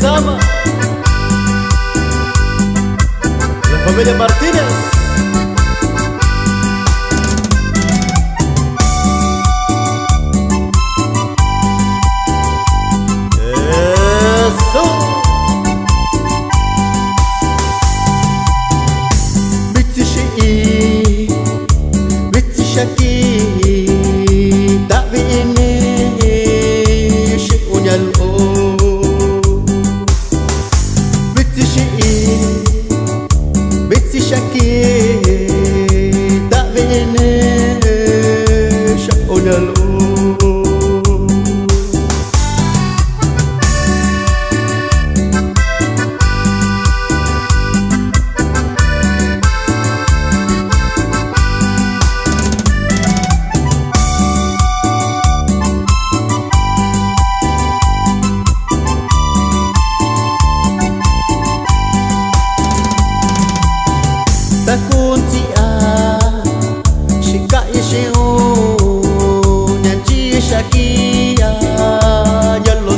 Lezama, la familia Martínez. Eso. Biti Syii, biti Syaki, tak bini Syekh Unyalo. Biti Syii, biti Syaki, tak bini Syekh Unyalo. Takun tia shika yeshu nyanchi shakia yalo.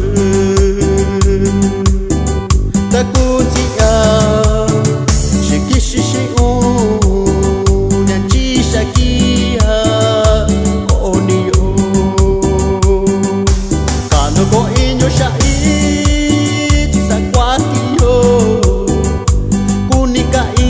Takun tia shiki shishu nyanchi shakia konio kanu ko inyo shai tisakwatio kunikai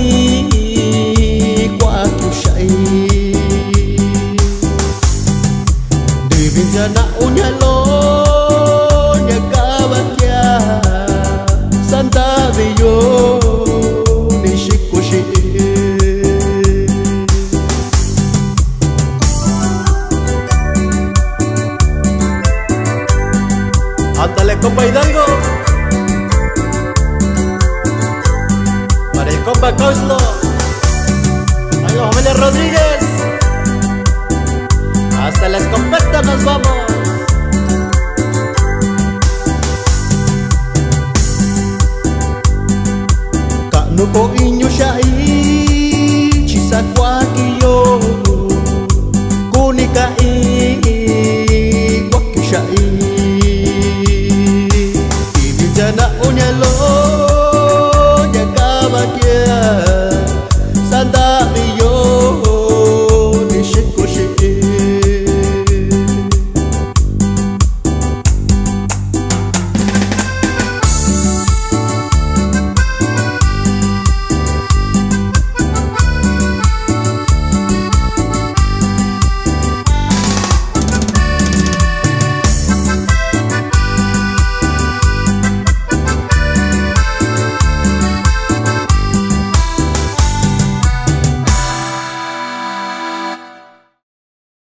Jana Unyalo Nyakabakia Santa Beyo Nishikushi Ándale compa Hidalgo, para el compa Coslo, a la familia Rodríguez. Hasta la escopeta nos vamos. Kanu ko inyo